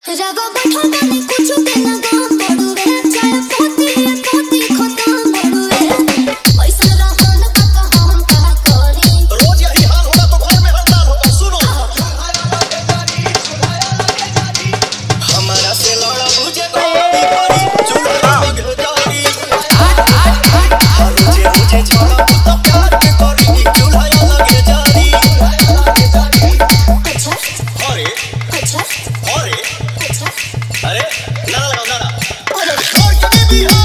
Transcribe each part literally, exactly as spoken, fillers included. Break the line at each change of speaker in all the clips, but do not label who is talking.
रवा बैठो गाने कुछ के ना गाम पड़ुए चाय पोती पोती खत्म पड़ुए पैसा रहन का हम का करी
रोज यही हाल होगा तो घर में हड़ताल होगा। सुनो हमारा से लड़ा बुझे गोली परी चूल्हा में घजारी मुझे मुझे छोड़ा तो प्यार के करी चूल्हा लगे जारी।
अच्छा
अरे
अच्छा
अरे
अच्छा
अरे नारा लगाओ नारा
अरे
और कभी भी हो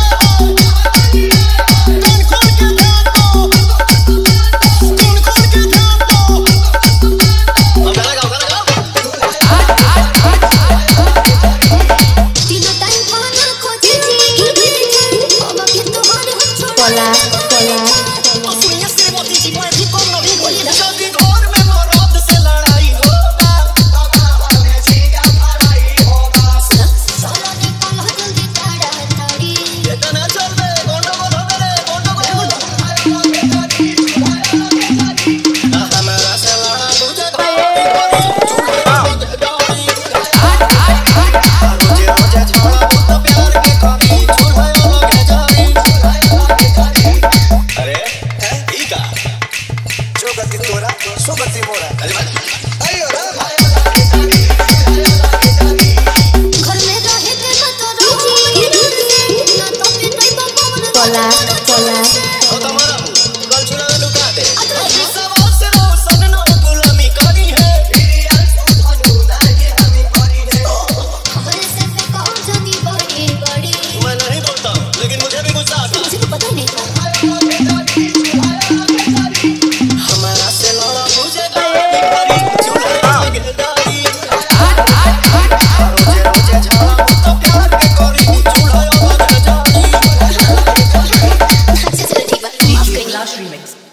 कौन खोल के ध्यान दो कौन खोल के ध्यान दो अब गाना गाओ गाना गाओ।
तीनों टाइम खाना खोजी बाबा के तोहर हम छोड़
पोला पोला
सुनिए श्रीमती जी मैं भी कम नहीं बोली शादी घर में मर्द से लड़ाई होगा
साला ने पलह जल्दी ताड़ा ताड़ी
ये तना चल बे गोंडो को धोबे रे गोंडो को हमारा से लड़ा तुझे रोजे रोजे छोड़ा तो प्यार के कभी चूल्हा लगे जारी। अरे है ई का जो गति तोरा सो गति मोरा। अरे भाई अयो रे
घर में रहे के मत रहो ना तो पिटाई बाबा मन
पोला पोला
ओ तुम्हारा गल छुरा में लुका दे सवाल से रो सननो गुलामी करी है
हमारे से पे कौन जाती बड़ी बड़ी
मैं नहीं बोलता हूँ लेकिन मुझे भी गुस्सा आता है।
मुझे तो पता ही नहीं था
हमारा से लड़ा मुझे गाली परी चूल्हा लगे जारी रोजे रोजे झाड़ा तो प्यार के करी चूल्हा लगे जारी।
अच्छा चलो ठीक बात माफ करनी
लास्ट रीमिक्स।